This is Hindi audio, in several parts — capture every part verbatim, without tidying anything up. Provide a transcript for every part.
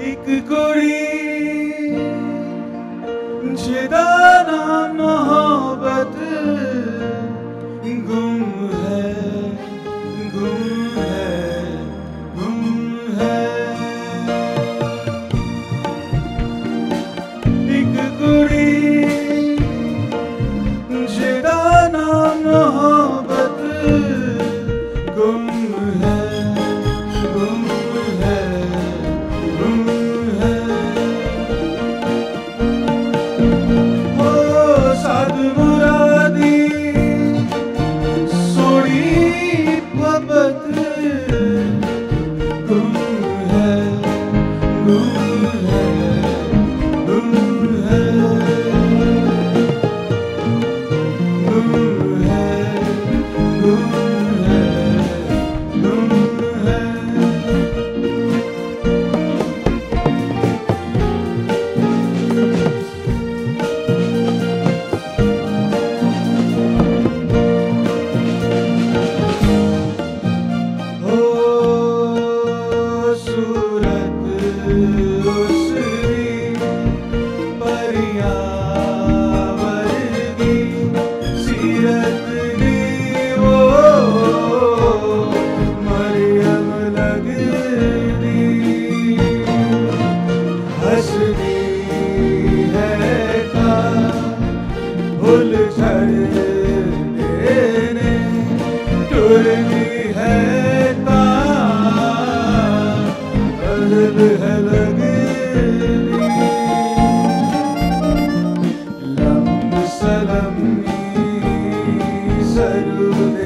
एक कुड़ी जिदा नाम मोहब्बत गुम है, गुम है, गुम है। एक कुड़ी जिदा नाम मोहब्बत गुम है, गुम है, गुम है। हो साध मुरादी सोड़ी मोहब्बत गुम है, गुम है, गुम है, गुम है, गुम है, गुम है। हो सूरत उसकी परियां वर्गी सीरत दी वो मरियम लगदी हंसदी है का भूल छड़ देने टुरदी है ता अदब है लगदी लम्ब सलमी सरूद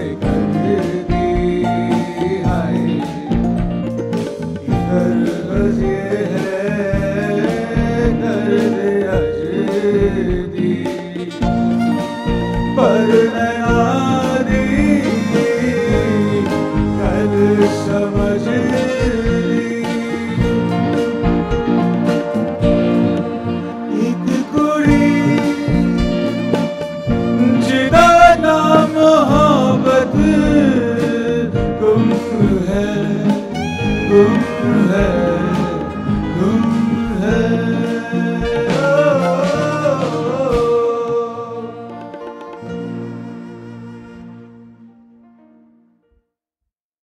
करदी हाय इधर बस ये है